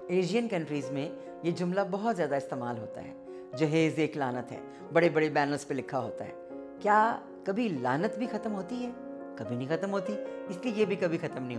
Asian countries में ये जुमला बहुत ज़्यादा इस्तेमाल होता है, जहेज़ एक लानत है, बड़े बड़े बैनर्स पे लिखा होता है। क्या कभी लानत भी ख़त्म होती है? कभी नहीं ख़त्म होती, इसलिए ये भी कभी ख़त्म नहीं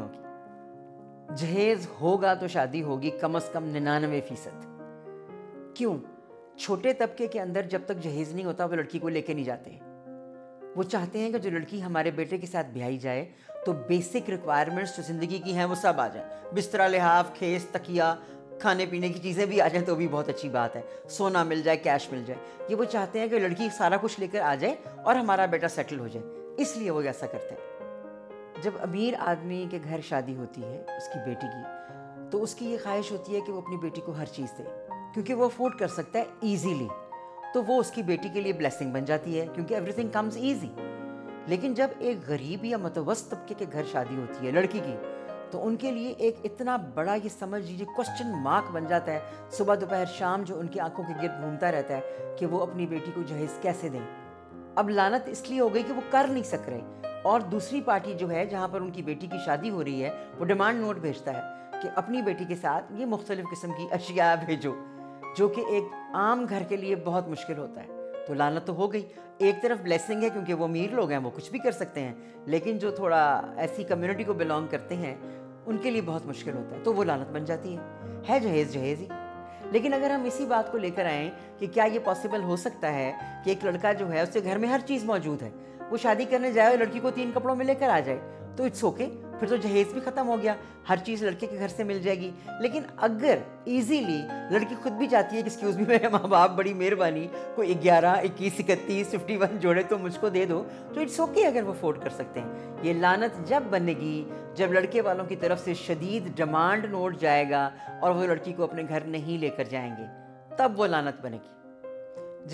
होगी। जहेज़ होगा तो शादी होगी कम से कम 99%। क्यों? छोटे तबके के अंदर जब तक जहेज़ नहीं होता वो लड़की को लेके नहीं जाते। वो चाहते हैं कि जो लड़की हमारे बेटे के साथ ब्याही जाए तो बेसिक रिक्वायरमेंट्स जो ज़िंदगी की हैं वो सब आ जाए। बिस्तरा, लिहाफ, खेस, तकिया, खाने पीने की चीज़ें भी आ जाए तो भी बहुत अच्छी बात है। सोना मिल जाए, कैश मिल जाए। ये वो चाहते हैं कि लड़की सारा कुछ लेकर आ जाए और हमारा बेटा सेटल हो जाए, इसलिए वो ऐसा करते हैं। जब अमीर आदमी के घर शादी होती है उसकी बेटी की, तो उसकी ये ख्वाहिश होती है कि वो अपनी बेटी को हर चीज़ दे, क्योंकि वो अफोर्ड कर सकता है ईजीली। तो वो उसकी बेटी के लिए ब्लेसिंग बन जाती है, क्योंकि एवरीथिंग कम्स ईजी। लेकिन जब एक गरीब या मतवस्त तबके के घर शादी होती है लड़की की, तो उनके लिए एक इतना बड़ा, ये समझ लीजिए, क्वेश्चन मार्क बन जाता है सुबह दोपहर शाम, जो उनकी आंखों के गिर्द घूमता रहता है कि वो अपनी बेटी को जहेज कैसे दें। अब लानत इसलिए हो गई कि वो कर नहीं सक रहे, और दूसरी पार्टी जो है जहाँ पर उनकी बेटी की शादी हो रही है वो डिमांड नोट भेजता है कि अपनी बेटी के साथ ये मुख्तलिफ किस्म की अशिया भेजो, जो कि एक आम घर के लिए बहुत मुश्किल होता है। तो लानत तो हो गई। एक तरफ ब्लेसिंग है क्योंकि वो अमीर लोग हैं, वो कुछ भी कर सकते हैं, लेकिन जो थोड़ा ऐसी कम्युनिटी को बिलोंग करते हैं उनके लिए बहुत मुश्किल होता है, तो वो लानत बन जाती है जहेज जहेज ही। लेकिन अगर हम इसी बात को लेकर आएँ कि क्या ये पॉसिबल हो सकता है कि एक लड़का जो है उसके घर में हर चीज़ मौजूद है, वो शादी करने जाए और लड़की को 3 कपड़ों में लेकर आ जाए, तो इट्स ओके, फिर तो जहेज भी ख़त्म हो गया, हर चीज़ लड़के के घर से मिल जाएगी। लेकिन अगर इजीली लड़की खुद भी चाहती है कि एक्सक्यूज़ मी मेरे माँ बाप, बड़ी मेहरबानी, कोई 11, 21, 31, 51 जोड़े तो मुझको दे दो, तो इट्स ओके अगर वो अफोर्ड कर सकते हैं। ये लानत जब बनेगी जब लड़के वालों की तरफ से शदीद डिमांड नोट जाएगा और वो लड़की को अपने घर नहीं लेकर जाएंगे, तब वो लानत बनेगी।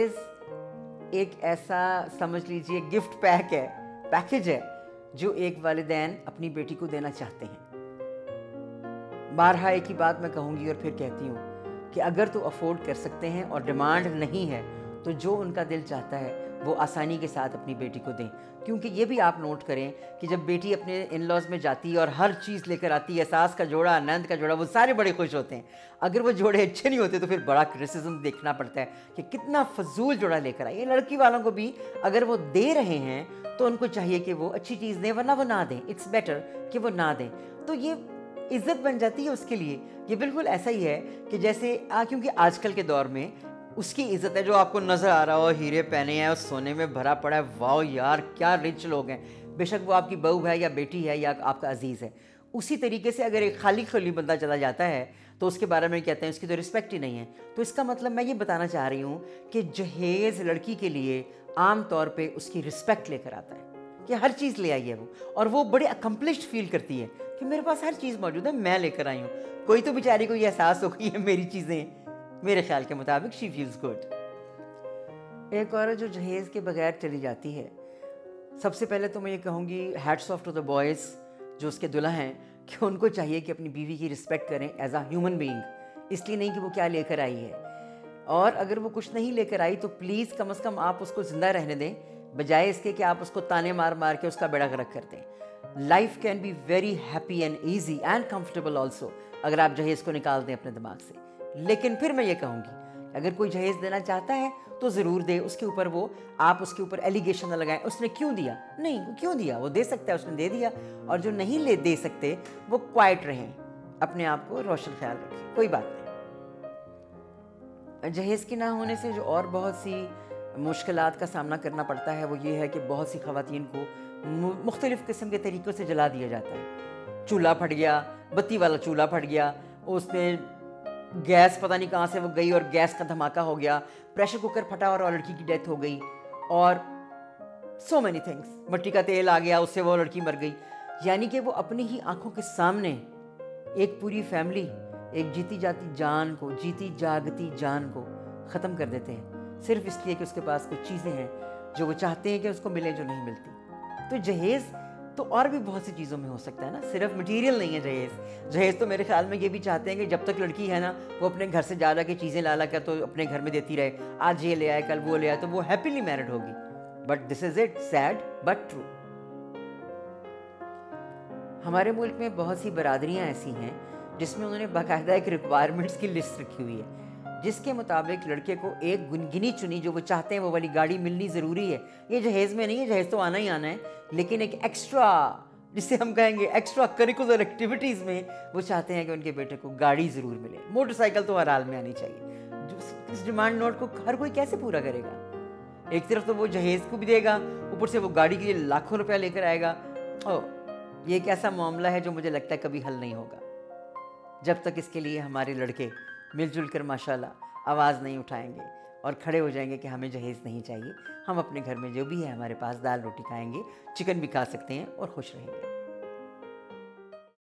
जहेज एक ऐसा, समझ लीजिए, गिफ्ट पैकेज है जो एक वालिदैन अपनी बेटी को देना चाहते हैं। बारहा एक ही बात मैं कहूँगी और फिर कहती हूँ कि अगर तो अफोर्ड कर सकते हैं और डिमांड नहीं है, तो जो उनका दिल चाहता है वो आसानी के साथ अपनी बेटी को दें। क्योंकि ये भी आप नोट करें कि जब बेटी अपने इन लॉज में जाती है और हर चीज़ लेकर आती है, सास का जोड़ा, नंद का जोड़ा, वो सारे बड़े खुश होते हैं। अगर वो जोड़े अच्छे नहीं होते तो फिर बड़ा क्रिटिसिज्म देखना पड़ता है कि कितना फजूल जोड़ा लेकर आई। ये लड़की वालों को भी अगर वो दे रहे हैं तो उनको चाहिए कि वो अच्छी चीज़ दें, वरना वो ना दें। इट्स बेटर कि वो ना दें, तो ये इज्जत बन जाती है उसके लिए। ये बिल्कुल ऐसा ही है कि जैसे क्योंकि आजकल के दौर में उसकी इज्जत है जो आपको नज़र आ रहा हो, हीरे पहने हैं और सोने में भरा पड़ा है, वाह यार क्या रिच लोग हैं, बेशक वो आपकी बहू है या बेटी है या आपका अजीज़ है। उसी तरीके से अगर एक खाली खाली बंदा चला जाता है तो उसके बारे में कहते हैं उसकी तो रिस्पेक्ट ही नहीं है। तो इसका मतलब मैं ये बताना चाह रही हूँ कि जहेज़ लड़की के लिए आम तौर पे उसकी रिस्पेक्ट लेकर आता है कि हर चीज़ ले आई है वो, और वो बड़े अकम्पलिश्ड फील करती है कि मेरे पास हर चीज़ मौजूद है, मैं लेकर आई हूँ। कोई तो बेचारी को ये एहसास हो गई है मेरी चीज़ें, मेरे ख्याल के मुताबिक शी फील्स गुड। एक औरत जो जहेज़ के बगैर चली जाती है, सबसे पहले तो मैं ये कहूँगी hats off to the boys जो उसके दुल्हा हैं, कि उनको चाहिए कि अपनी बीवी की रिस्पेक्ट करें एज अ ह्यूमन बीइंग, इसलिए नहीं कि वो क्या लेकर आई है। और अगर वो कुछ नहीं लेकर आई तो प्लीज़ कम से कम आप उसको ज़िंदा रहने दें, बजाय इसके कि आप उसको ताने मार मार के उसका बेड़ा गर्क कर दें। Life can be very happy and easy and comfortable also अगर आप जहेज़ को निकाल दें अपने दिमाग से। लेकिन फिर मैं ये कहूँगी अगर कोई जहेज़ देना चाहता है तो ज़रूर दे, उसके ऊपर वो आप उसके ऊपर एलिगेशन न लगाएं उसने क्यों दिया, नहीं वो क्यों दिया, वो दे सकता है, उसने दे दिया। और जो नहीं ले दे सकते वो क्वाइट रहें, अपने आप को रोशन ख्याल रखें, कोई बात नहीं। जहेज़ के ना होने से जो और बहुत सी मुश्किलात का सामना करना पड़ता है वो ये है कि बहुत सी ख़वातीन को मुख्तलिफ़ किस्म के तरीक़ों से जला दिया जाता है। चूल्हा फट गया, बत्ती वाला चूल्हा फट गया, उसमें गैस पता नहीं कहाँ से वो गई और गैस का धमाका हो गया, प्रेशर कुकर फटा और लड़की की डेथ हो गई, और सो मैनी थिंग्स, मिट्टी का तेल आ गया उससे वो लड़की मर गई। यानी कि वो अपनी ही आंखों के सामने एक पूरी फैमिली, एक जीती जाती जान को, जीती जागती जान को ख़त्म कर देते हैं, सिर्फ इसलिए कि उसके पास कुछ चीज़ें हैं जो वो चाहते हैं कि उसको मिले जो नहीं मिलती। तो जहेज़ तो और भी बहुत सी चीज़ों में हो सकता है ना, सिर्फ मटेरियल नहीं है जहेज़। जहेज़ तो मेरे ख्याल में ये भी चाहते हैं कि जब तक लड़की है ना वो अपने घर से जा के चीज़ें ला कर तो अपने घर में देती रहे, आज ये ले आए कल वो ले आए, तो वो हैप्पीली मैरिड होगी। But this is it, sad but true. हमारे मुल्क में बहुत सी बरादरियाँ ऐसी हैं जिसमें उन्होंने बाकायदा एक रिक्वायरमेंट्स की लिस्ट रखी हुई है, जिसके मुताबिक लड़के को एक गिनी चुनी जो वो चाहते हैं वो वाली गाड़ी मिलनी ज़रूरी है। ये जहेज़ में नहीं है, जहेज़ तो आना ही आना है, लेकिन एक एक्स्ट्रा, जिसे हम कहेंगे एक्स्ट्रा करिकुलर एक्टिविटीज़ में वो चाहते हैं कि उनके बेटे को गाड़ी ज़रूर मिले। मोटरसाइकिल तो हर हाल में आनी चाहिए। इस डिमांड नोट को हर कोई कैसे पूरा करेगा? एक तरफ तो वो जहेज़ को भी देगा, ऊपर से वो गाड़ी के लिए लाखों रुपया लेकर आएगा। ये एक ऐसा मामला है जो मुझे लगता है कभी हल नहीं होगा जब तक इसके लिए हमारे लड़के मिलजुल कर माशाल्लाह आवाज़ नहीं उठाएंगे और खड़े हो जाएंगे कि हमें जहेज़ नहीं चाहिए। हम अपने घर में जो भी है हमारे पास दाल रोटी खाएंगे, चिकन भी खा सकते हैं और खुश रहेंगे।